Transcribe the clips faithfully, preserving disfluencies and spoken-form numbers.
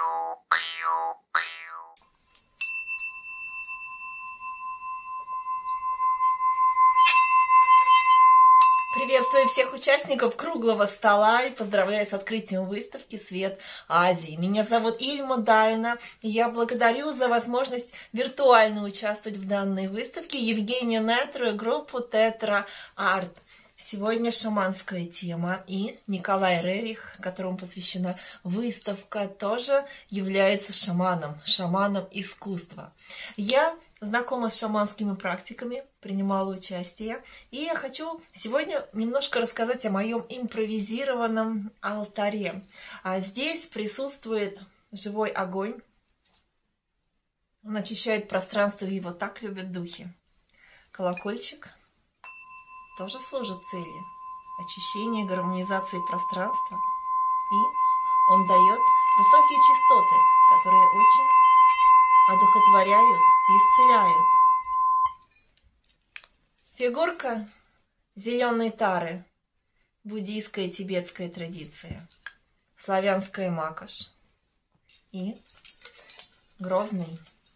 Приветствую всех участников круглого стола и поздравляю с открытием выставки «Свет Азии». Меня зовут Ильма Дайна, и я благодарю за возможность виртуально участвовать в данной выставке Евгения Нетру и группу Тетра Арт. Сегодня шаманская тема, и Николай Рерих, которому посвящена выставка, тоже является шаманом, шаманом искусства. Я знакома с шаманскими практиками, принимала участие, и я хочу сегодня немножко рассказать о моем импровизированном алтаре. А здесь присутствует живой огонь, он очищает пространство, и его так любят духи. Колокольчик тоже служит цели очищения, гармонизации пространства, и он дает высокие частоты, которые очень одухотворяют и исцеляют. Фигурка зеленой тары, буддийская тибетская традиция, славянская макаш и грозный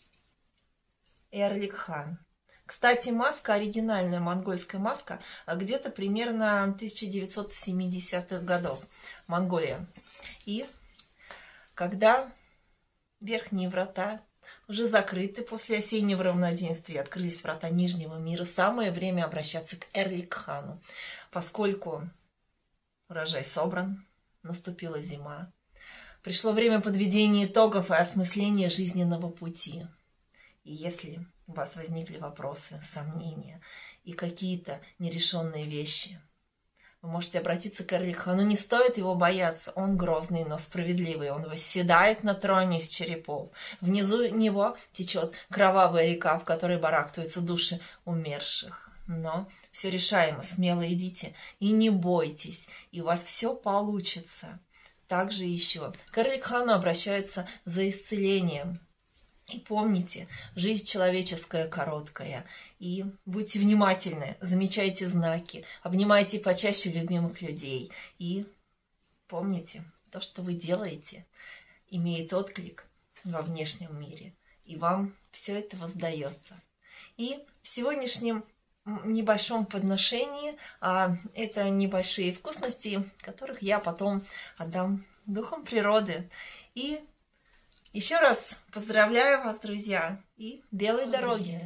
Эрлик-хан. Кстати, маска, оригинальная монгольская маска, где-то примерно тысяча девятьсот семидесятых годов, Монголия. И когда верхние врата уже закрыты после осеннего равноденствия, открылись врата Нижнего мира, самое время обращаться к Эрлик-хану, поскольку урожай собран, наступила зима, пришло время подведения итогов и осмысления жизненного пути. И если у вас возникли вопросы, сомнения и какие-то нерешенные вещи, вы можете обратиться к Эрлик-хану. Не стоит его бояться. Он грозный, но справедливый. Он восседает на троне из черепов. Внизу него течет кровавая река, в которой барахтаются души умерших. Но все решаемо. Смело идите и не бойтесь. И у вас все получится. Также еще к Эрлик-хану обращаются за исцелением. И помните, жизнь человеческая короткая. И будьте внимательны, замечайте знаки, обнимайте почаще любимых людей. И помните, то, что вы делаете, имеет отклик во внешнем мире. И вам все это воздается. И в сегодняшнем небольшом подношении, а это небольшие вкусности, которых я потом отдам духом природы. И еще раз поздравляю вас, друзья, и белой дороги.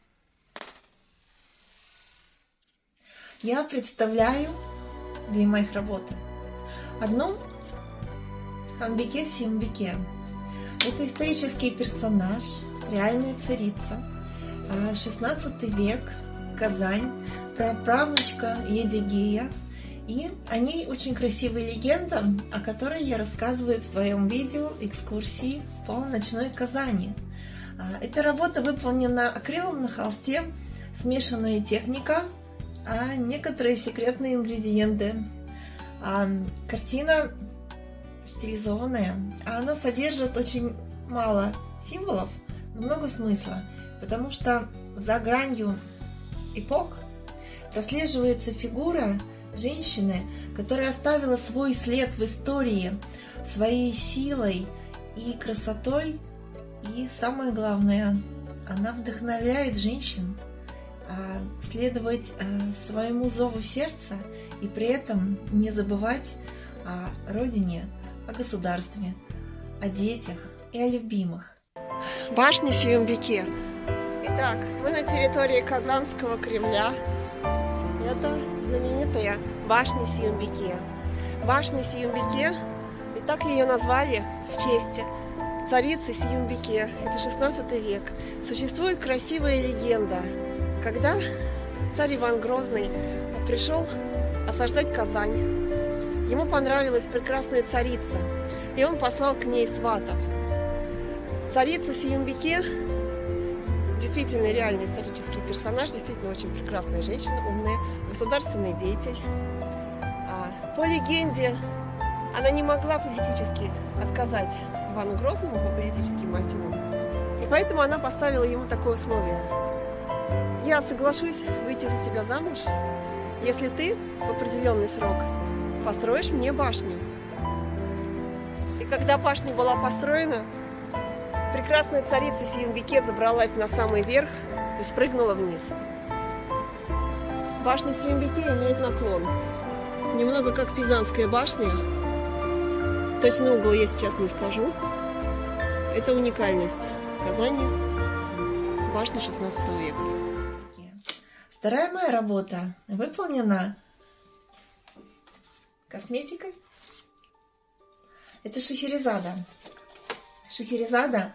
Я представляю две моих работы. Одну Ханбике Сиюмбике. Это исторический персонаж, реальная царица. шестнадцатый век, Казань, праправнучка Едигея. И о ней очень красивая легенда, о которой я рассказываю в своем видео экскурсии по ночной Казани. Эта работа выполнена акрилом на холсте, смешанная техника, а некоторые секретные ингредиенты. Картина стилизованная, она содержит очень мало символов, но много смысла, потому что за гранью эпох прослеживается фигура женщины, которая оставила свой след в истории своей силой и красотой. И самое главное, она вдохновляет женщин следовать своему зову сердца и при этом не забывать о родине, о государстве, о детях и о любимых. Башня Сиюмбике. Итак, мы на территории Казанского Кремля. Это знаменитая башня Сиюмбике. Башня Сиюмбике, и так ее назвали в честь царицы Сиюмбике. Это шестнадцатый век. Существует красивая легенда, когда царь Иван Грозный пришел осаждать Казань. Ему понравилась прекрасная царица, и он послал к ней сватов. Царица Сиюмбике действительно реальный исторический персонаж, действительно очень прекрасная женщина, умная, государственный деятель. А, по легенде, она не могла политически отказать Ивану Грозному по политическим мотивам. И поэтому она поставила ему такое условие: я соглашусь выйти за тебя замуж, если ты в определенный срок построишь мне башню. И Когда башня была построена, прекрасная царица Сиенбике забралась на самый верх и спрыгнула вниз. Башня Сиенбике имеет наклон. Немного как Пизанская башня. Точный угол я сейчас не скажу. Это уникальность Казани, башни шестнадцатого века. Вторая моя работа выполнена косметикой. Это Шахерезада. Шахерезада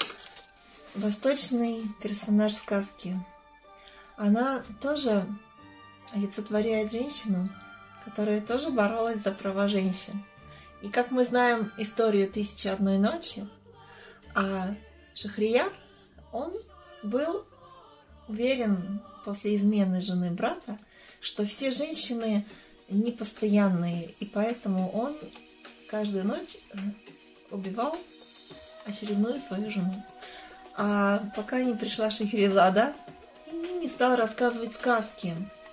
– восточный персонаж сказки. Она тоже олицетворяет женщину, которая тоже боролась за права женщин. И как мы знаем историю «Тысячи одной ночи», а Шахрияр, он был уверен после измены жены брата, что все женщины непостоянные, и поэтому он каждую ночь убивал очередную свою жену. А пока не пришла Шахерезада и не стала рассказывать сказки.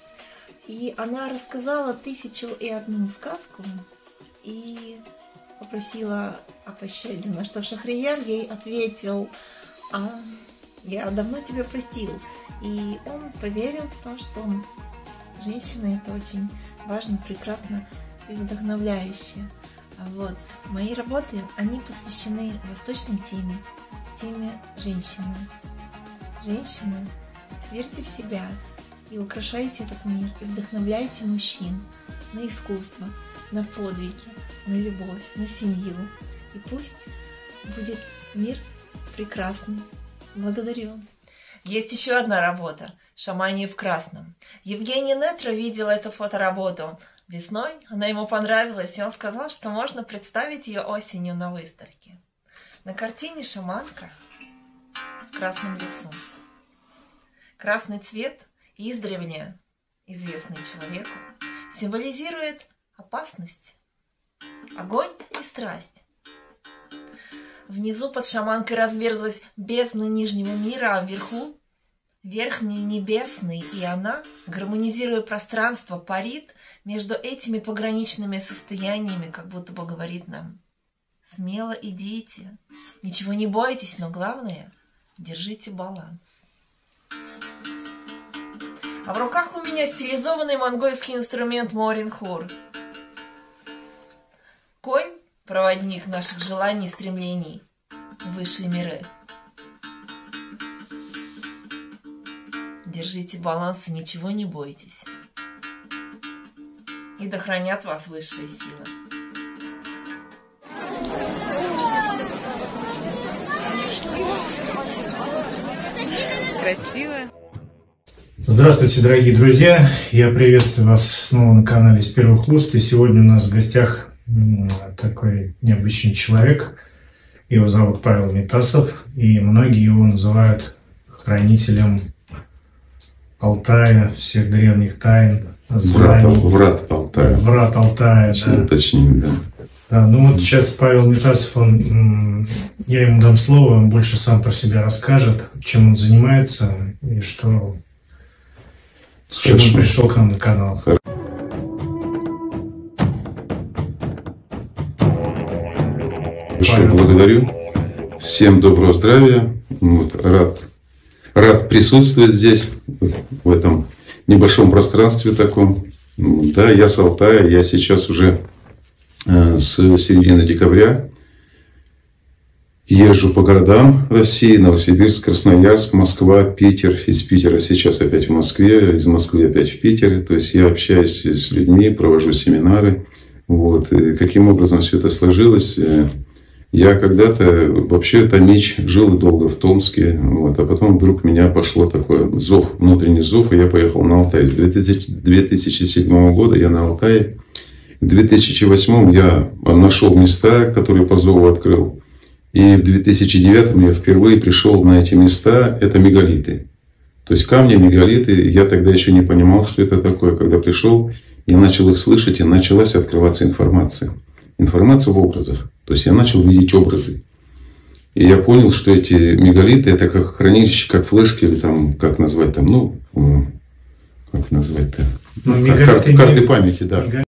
И она рассказала тысячу и одну сказку и попросила о пощаде, на что Шахрияр ей ответил: а я давно тебя простил. И он поверил в то, что женщина — это очень важно, прекрасно и вдохновляюще. Вот. Мои работы, они посвящены восточной теме, теме женщины. Женщины, верьте в себя и украшайте этот мир, и вдохновляйте мужчин на искусство, на подвиги, на любовь, на семью. И пусть будет мир прекрасный. Благодарю. Есть еще одна работа «Шамания в красном». Евгений Нетро видел эту фотоработу весной, она ему понравилась, и он сказал, что можно представить ее осенью на выставке. На картине шаманка в красном лесу. Красный цвет, издревле известный человеку, символизирует опасность, огонь и страсть. Внизу под шаманкой разверзлась бездна нижнего мира, а вверху верхний небесный, и она, гармонизируя пространство, парит между этими пограничными состояниями, как будто бы говорит нам: смело идите, ничего не бойтесь, но главное — держите баланс. А в руках у меня стилизованный монгольский инструмент Морин-хур. Конь — проводник наших желаний и стремлений в высшие миры. Держите баланс и ничего не бойтесь. И да хранят вас высшие силы. Красиво. Здравствуйте, дорогие друзья! Я приветствую вас снова на канале «С первых уст». И сегодня у нас в гостях такой необычный человек. Его зовут Павел Митасов, и многие его называют хранителем Алтая, всех древних тайн, знаний. Врат, врат Алтая. Врат Алтая, да. Уточним, да. Да, ну вот сейчас Павел Митасов, он, я ему дам слово, он больше сам про себя расскажет, чем он занимается и что, с чем он пришел к нам на канал. Большое благодарю. Всем доброго здравия. Вот, рад, рад присутствовать здесь, в этом небольшом пространстве таком. Да, я с Алтая. Я сейчас уже э, с середины декабря езжу по городам России: Новосибирск, Красноярск, Москва, Питер. Из Питера сейчас опять в Москве, из Москвы опять в Питере. То есть я общаюсь с людьми, провожу семинары. Вот. И каким образом все это сложилось? Я когда-то вообще томич жил долго в Томске, вот, а потом вдруг меня пошло такое зов, внутренний зов, и я поехал на Алтай. С две тысячи седьмого года я на Алтае. В две тысячи восьмом я нашел места, которые по зову открыл. И в две тысячи девятом я впервые пришел на эти места. Это мегалиты. То есть камни, мегалиты. Я тогда еще не понимал, что это такое. Когда пришел, я начал их слышать, и началась открываться информация. Информация в образах. То есть я начал видеть образы. И я понял, что эти мегалиты — это как хранилище, как флешки, или там, как назвать там, ну, как назвать-то? Ну, мегалиты, карты, карты памяти, да.